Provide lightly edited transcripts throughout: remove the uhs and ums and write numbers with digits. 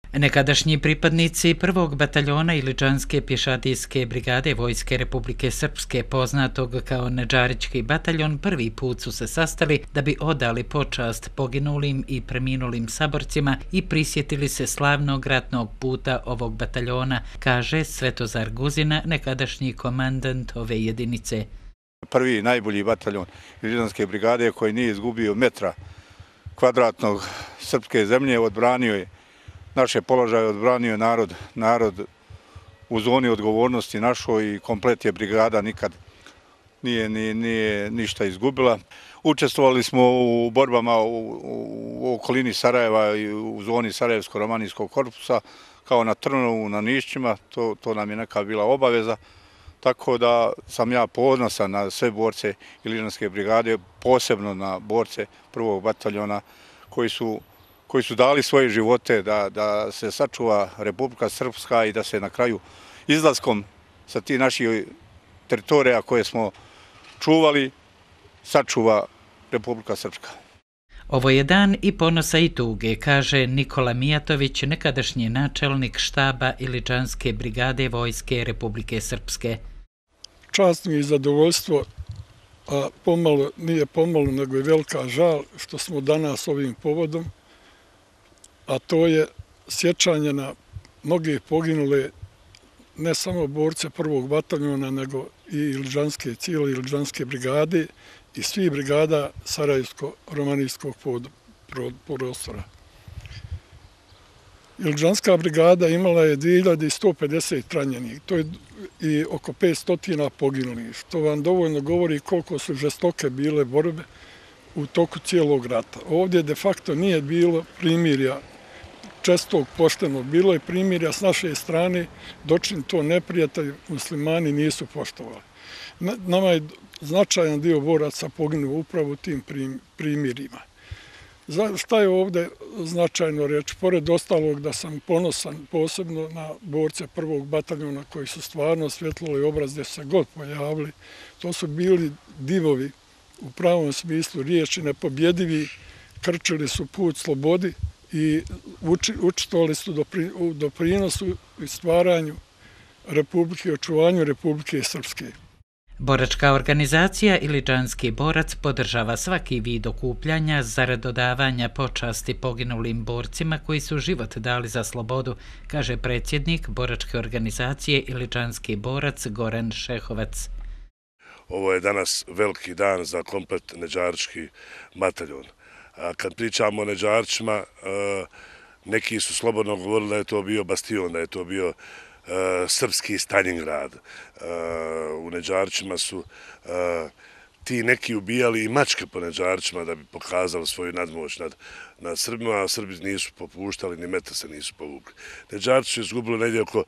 Nekadašnji pripadnici prvog bataljona Iličanske pješadijske brigade Vojske Republike Srpske, poznatog kao Nedžarički bataljon, prvi put su se sastali da bi odali počast poginulim i preminulim saborcima i prisjetili se slavnog ratnog puta ovog bataljona, kaže Svetozar Guzina, nekadašnji komandant ove jedinice. Prvi najbolji bataljon Iličanske brigade koji nije izgubio metra kvadratnog srpske zemlje, odbranio je naše položaje, odbranio je narod u zoni odgovornosti našoj i komplet je brigada nikad nije ništa izgubila. Učestvovali smo u borbama u okolini Sarajeva i u zoni Sarajevsko-romanijskog korpusa, kao na Trnovu, na Nišćima, to nam je neka bila obaveza. Tako da sam ja ponosan na sve borce Iličanske brigade, posebno na borce prvog bataljona koji su dali svoje živote da se sačuva Republika Srpska i da se na kraju izlaskom sa tih naših teritorija koje smo čuvali sačuva Republika Srpska. Ovo je dan i ponosa i tuge, kaže Nikola Mijatović, nekadašnji načelnik štaba Iličanske brigade Vojske Republike Srpske. Čast mi je i zadovoljstvo, a nije pomalo, nego je velika žal što smo danas ovim povodom, a to je sjećanje na mnoge poginule, ne samo borce prvog bataljona, nego i cijele Iličanske brigade i svih brigada Sarajevsko-romanijskog prostora. Iličanska brigada imala je 2150 ranjenih, to je i oko 500 poginulih, što vam dovoljno govori koliko su žestoke bile borbe u toku cijelog rata. Ovdje de facto nije bilo primirja čestog, poštenog, bilo je primirja s naše strane, dočin to neprijatelji muslimani nisu poštovali. Nama je značajan dio boraca poginuo upravo u tim primirjima. Šta je ovdje značajno reći? Pored ostalog da sam ponosan posebno na borce prvog bataljona koji su stvarno osvjetlili obraz gdje se god pojavili. To su bili divovi u pravom smislu riječi, nepobjedivi, krčili su put slobodi i učestvovali su u doprinosu i stvaranju Republike, očuvanju Republike Srpske. Boračka organizacija Iličanski borac podržava svaki vid okupljanja zarad dodavanja počasti poginulim borcima koji su život dali za slobodu, kaže predsjednik boračke organizacije Iličanski borac Goran Šehovac. Ovo je danas veliki dan za komplet Nedžarički bataljon. Kad pričamo o Nedžaričima, neki su slobodno govorili da je to bio bastion, da je to bio srpski Staljingrad. U Nedžaričima su ti neki ubijali i mačke po Nedžaričima da bi pokazali svoju nadmoć nad Srbima, a Srbi nisu popuštali, ni metra se nisu povukli. Nedžariči su izgubili negdje oko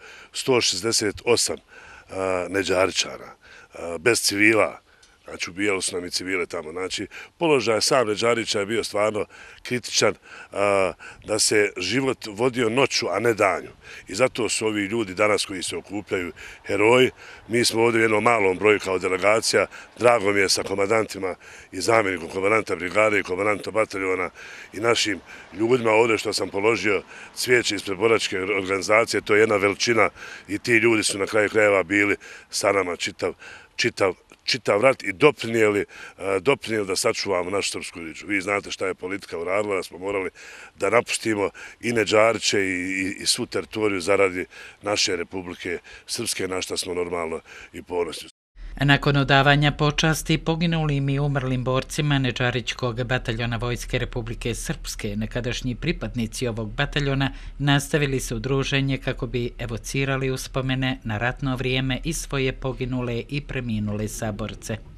168 Nedžaričana, bez civila. Znači, ubijali su nam i civile tamo. Znači, položaj sam Nedžarića je bio stvarno kritičan, da se život vodio noću, a ne danju. I zato su ovi ljudi danas koji se okupljaju heroji. Mi smo ovdje u jednom malom broju kao delegacija. Drago mi je sa komandantima i zamjenikom komandanta brigade i komandanta bataljona i našim ljudima ovdje što sam položio cvijeće ispred boračke organizacije. To je jedna veličina i ti ljudi su na kraju krajeva bili sa nama čitav rat i doprinijeli da sačuvamo našu srpsku riječ. Vi znate šta je politika uradila, da smo morali da napustimo i Nedžariće i svu teritoriju zaradi naše Republike Srpske, na šta smo normalno i ponosni. Nakon odavanja počasti poginulim i umrlim borcima Nedžaričkog bataljona Vojske Republike Srpske, nekadašnji pripadnici ovog bataljona nastavili su druženje kako bi evocirali uspomene na ratno vrijeme i svoje poginule i preminule saborce.